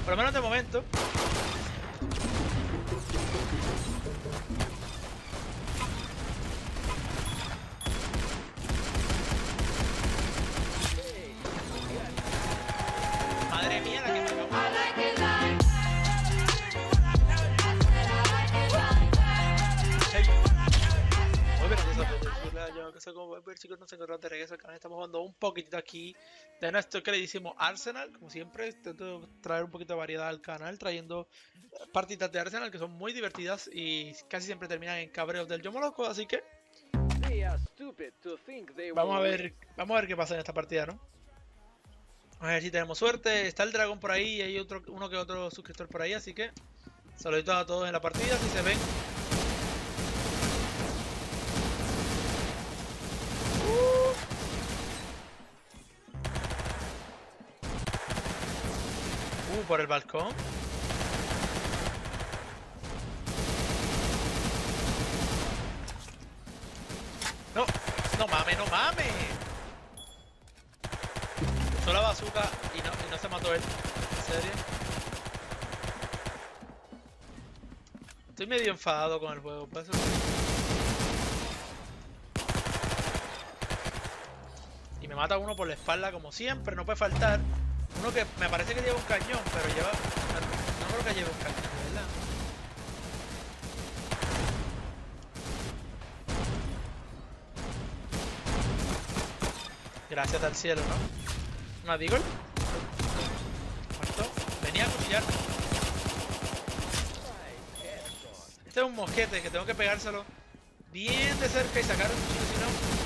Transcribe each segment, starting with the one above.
Por lo menos de momento. Madre mía, la que me acabo. Muy bien, esa película, yo que soy como ver, chicos, nos encontramos de regreso al canal. Estamos jugando un poquitito aquí de nuestro queridísimo Arsenal. Como siempre, intento traer un poquito de variedad al canal, trayendo partidas de Arsenal que son muy divertidas y casi siempre terminan en cabreos del Yomo Loco, así que vamos a ver qué pasa en esta partida, ¿no? A ver si tenemos suerte. Está el dragón por ahí y hay uno que otro suscriptor por ahí, así que saluditos a todos en la partida, si se ven. Por el balcón. No, no mames, no mames. Usó la bazooka y no se mató él. ¿En serio? Estoy medio enfadado con el juego. ¿Pasa? Y me mata uno por la espalda como siempre, no puede faltar. Uno que me parece que lleva un cañón, pero lleva... No creo que lleve un cañón, ¿verdad? Gracias al cielo, ¿no? ¿Una Deagle? Muerto. Venía a cuchillar. Este es un mosquete que tengo que pegárselo bien de cerca y sacar un cuchillo, si no...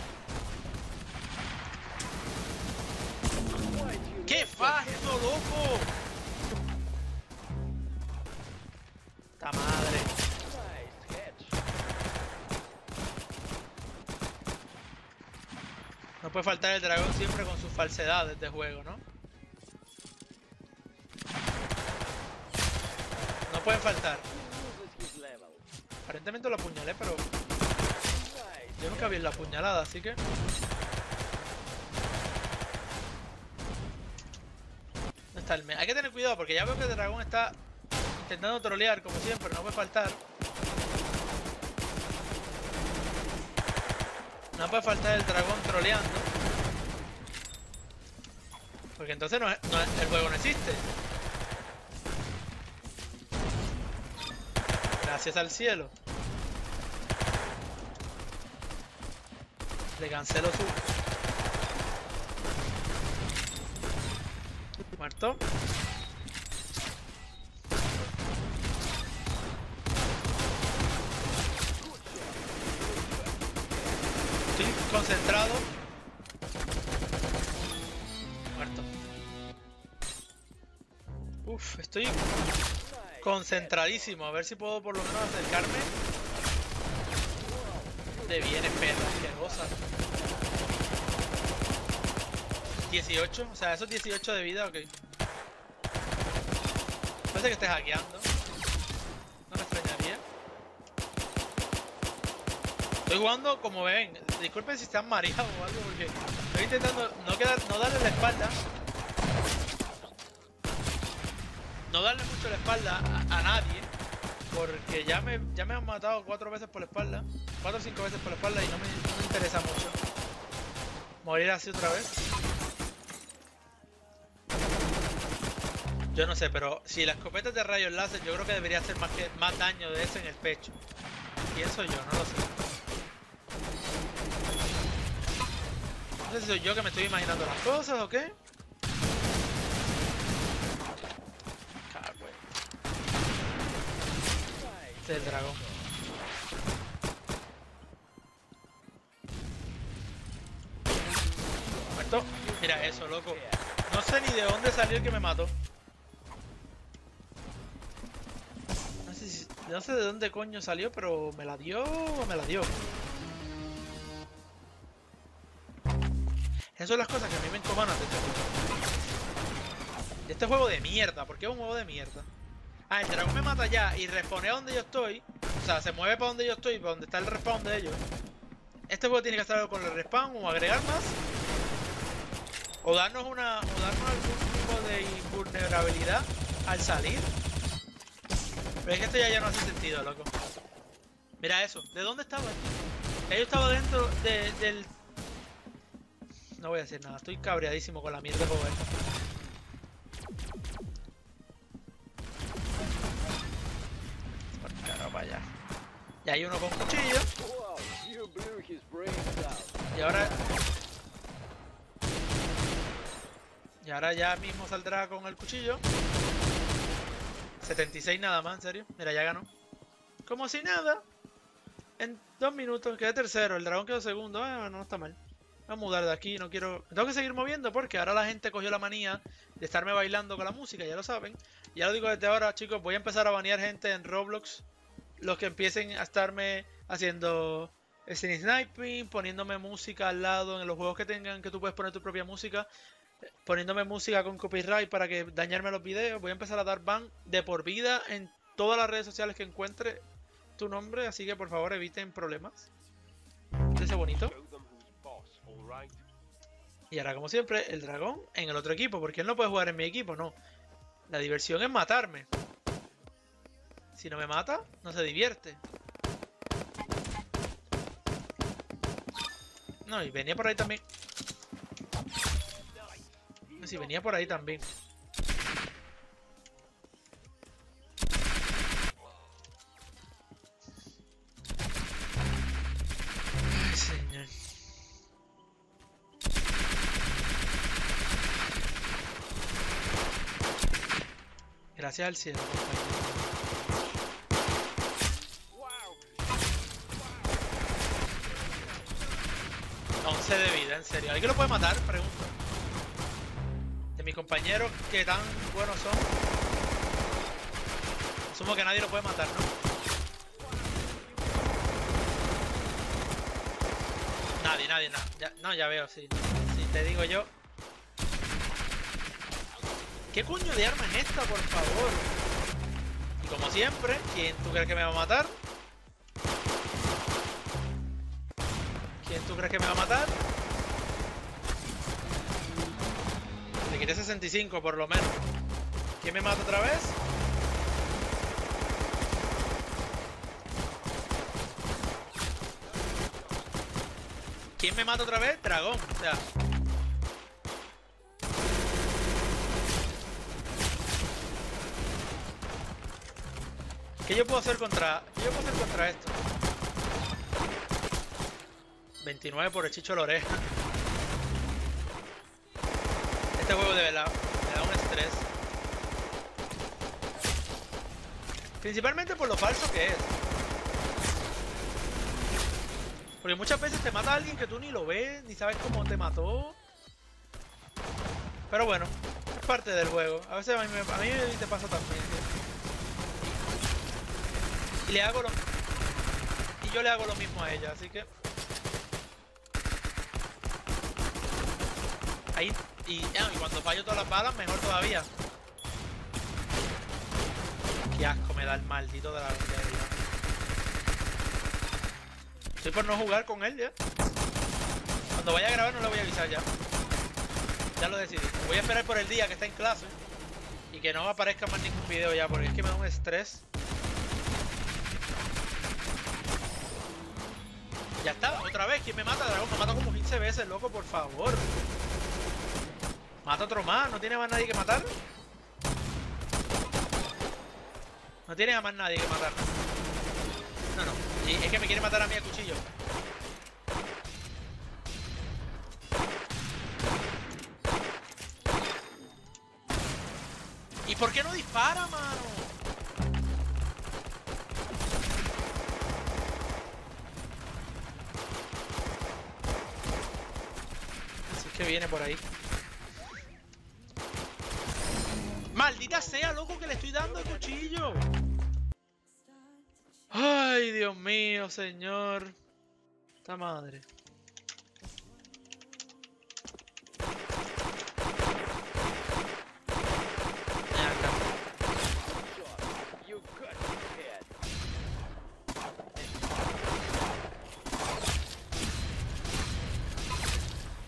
¡Qué fajo, loco! ¡Ta madre! No puede faltar el dragón siempre con sus falsedades de juego, ¿no? No pueden faltar. Aparentemente lo apuñalé, pero... yo nunca vi la apuñalada, así que... Hay que tener cuidado porque ya veo que el dragón está intentando trolear como siempre, no puede faltar. No puede faltar el dragón troleando. Porque entonces el juego no existe. Gracias al cielo. Le cancelo su... Muerto. Estoy concentrado. Muerto. Uf, estoy concentradísimo. A ver si puedo por lo menos acercarme. De bien, perra, asquerosa. 18, o sea, esos 18 de vida, ok. Parece que estés hackeando. No me extrañaría. Estoy jugando como ven. Disculpen si están mareados o algo, porque estoy intentando no darle la espalda. No darle mucho la espalda a nadie. Porque ya me han matado 4 veces por la espalda. 4 o 5 veces por la espalda y no me interesa mucho morir así otra vez. Yo no sé, pero si la escopeta de rayos láser, yo creo que debería hacer más daño de ese en el pecho. Pienso yo, no lo sé. No sé si soy yo que me estoy imaginando las cosas o qué. Cago. Este es el dragón. Muerto. Mira eso, loco. No sé ni de dónde salió el que me mató. No sé de dónde coño salió, pero me la dio o me la dio. Esas son las cosas que a mí me encomanan de este juego. De este juego de mierda. ¿Por qué es un juego de mierda? Ah, el dragón me mata ya y respawnea donde yo estoy. O sea, se mueve para donde yo estoy, para donde está el respawn de ellos. Este juego tiene que hacer algo con el respawn o agregar más. O darnos algún tipo de invulnerabilidad al salir. Pero es que esto ya no hace sentido, loco. Mira eso. ¿De dónde estaba? Yo estaba dentro del... No voy a decir nada. Estoy cabreadísimo con la mierda de juego esta. Por carajo, para allá. Y hay uno con cuchillo. Y ahora... Y ahora ya mismo saldrá con el cuchillo. 76 nada más, en serio. Mira, ya ganó. Como si nada. En 2 minutos. Quedé tercero. El dragón quedó segundo. No está mal. Voy a mudar de aquí. No quiero... Tengo que seguir moviendo porque ahora la gente cogió la manía de estarme bailando con la música. Ya lo saben. Ya lo digo desde ahora, chicos. Voy a empezar a banear gente en Roblox. Los que empiecen a estarme haciendo sniping, poniéndome música al lado en los juegos que tengan, que tú puedes poner tu propia música. Poniéndome música con copyright para que dañarme los videos. Voy a empezar a dar ban de por vida en todas las redes sociales que encuentre tu nombre, así que por favor eviten problemas. Ese bonito. Y ahora como siempre el dragón en el otro equipo, porque él no puede jugar en mi equipo, no. La diversión es matarme. Si no me mata, no se divierte. No, y venía por ahí también. Si venía por ahí también. Ay, señor. Gracias al cielo, compañero. 11 de vida, en serio. ¿Alguien lo puede matar? Pregunto. De mis compañeros que tan buenos son. Asumo que nadie lo puede matar, ¿no? Nadie, nada. No, ya veo, sí. Si te digo yo. ¿Qué coño de arma es esta, por favor? Y como siempre, ¿quién tú crees que me va a matar? ¿Quién tú crees que me va a matar? Le quité 65 por lo menos. ¿Quién me mata otra vez? ¿Quién me mata otra vez? Dragón, o sea. ¿Qué yo puedo hacer contra esto? 29 por el chicho de la oreja. Este juego de verdad me da un estrés. Principalmente por lo falso que es. Porque muchas veces te mata a alguien que tú ni lo ves, ni sabes cómo te mató. Pero bueno, es parte del juego. A veces a mí te pasa también. Y yo le hago lo mismo a ella, así que... Ahí, y cuando fallo todas las balas, mejor todavía. Qué asco me da el maldito de la vida. Estoy por no jugar con él ya. Cuando vaya a grabar no le voy a avisar ya. Ya lo decidí. Voy a esperar por el día que está en clase. Y que no aparezca más ningún video ya, porque es que me da un estrés. Ya está, otra vez. ¿Quién me mata, dragón? Me mata como 15 veces, loco, por favor. Mata otro más, ¿no tiene más nadie que matar? No tiene a más nadie que matar. No. Y es que me quiere matar a mí a cuchillo. ¿Y por qué no dispara, mano? Así es que viene por ahí. ¡Maldita sea, loco, que le estoy dando el cuchillo! ¡Ay, Dios mío, señor! ¡Esta madre! Ven acá.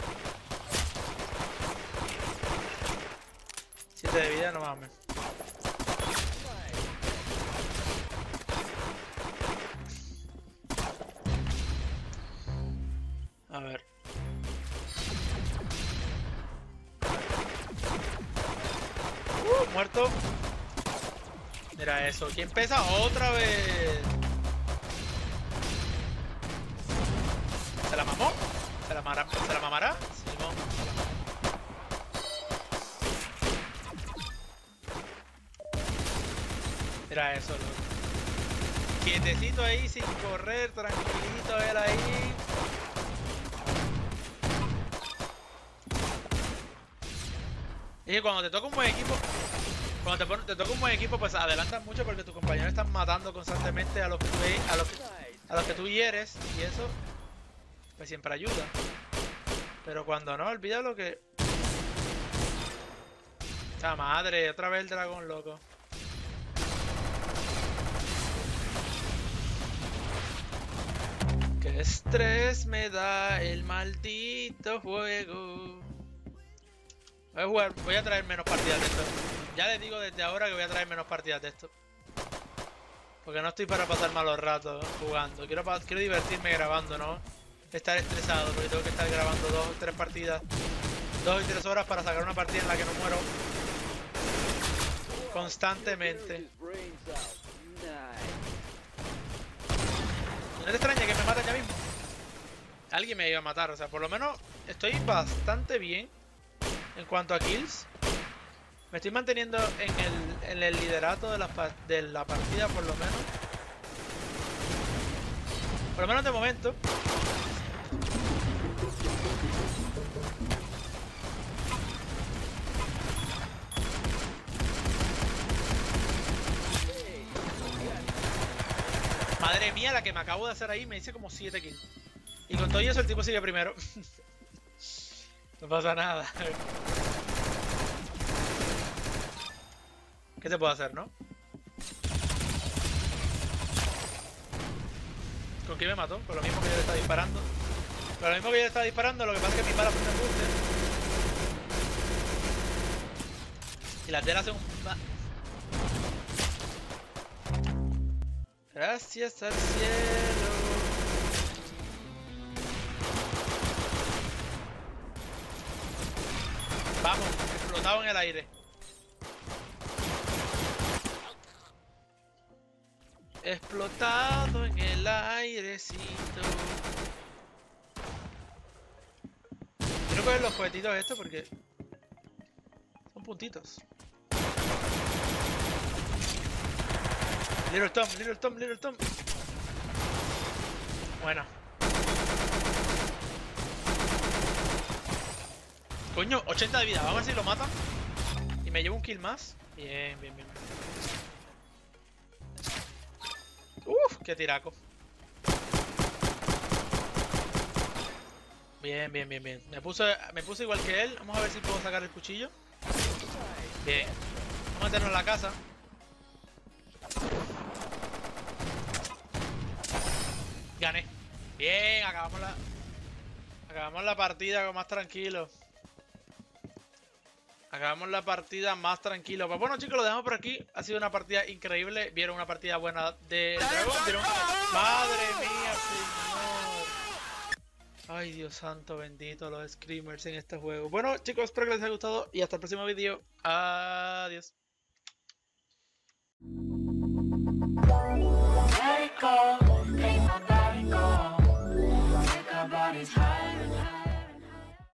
De vida, no mames. muerto. Mira eso. ¿Quién pesa otra vez? ¿Se la mamó? ¿Se la mamará? Simón. Mira eso, loco. Quietecito ahí, sin correr, tranquilito él ahí. Y que cuando te toca un buen equipo, te toca un buen equipo, pues adelantas mucho porque tus compañeros están matando constantemente a los que tú hieres, y eso pues siempre ayuda. Pero cuando no, olvida lo que... ¡La madre! Otra vez el dragón, loco. ¡Qué estrés me da el maldito juego! Voy a traer menos partidas de esto. Ya les digo desde ahora que voy a traer menos partidas de esto. Porque no estoy para pasar malos ratos jugando. Quiero divertirme grabando, ¿no? Estar estresado porque tengo que estar grabando 2 o 3 partidas. 2 y 3 horas para sacar una partida en la que no muero constantemente. ¿No te extraña que me maten ya mismo? Alguien me iba a matar, o sea, por lo menos estoy bastante bien en cuanto a kills. Me estoy manteniendo en el liderato de la partida, por lo menos. Por lo menos de momento. Madre mía, la que me acabo de hacer ahí me hice como 7 kills. Y con todo eso el tipo sigue primero. No pasa nada. ¿Qué se puede hacer, no? ¿Con quién me mató? Con lo mismo que yo le estaba disparando. Con lo mismo que yo le estaba disparando, lo que pasa es que mis balas fueron embuste. Y las de él hacen un... Gracias al cielo. Vamos, explotado en el aire. Explotado en el airecito. Quiero coger los cohetitos estos porque son puntitos. Little Tom, Little Tom, Little Tom. Bueno. Coño, 80 de vida. Vamos a ver si lo matan. Y me llevo un kill más. Bien, bien, bien. Uf, qué tiraco. Bien, bien, bien, bien. Me puse igual que él. Vamos a ver si puedo sacar el cuchillo. Bien. Vamos a meternos en la casa. Gané. Bien, acabamos la partida más tranquilo. Acabamos la partida más tranquilo. Pues bueno, chicos, lo dejamos por aquí. Ha sido una partida increíble. Vieron una partida buena de dragón. ¿Vieron? ¡Madre mía, señor! Ay, Dios santo, bendito los screamers en este juego. Bueno, chicos, espero que les haya gustado. Y hasta el próximo vídeo. Adiós. Let it go, ain't nobody go. Take our bodies higher and higher.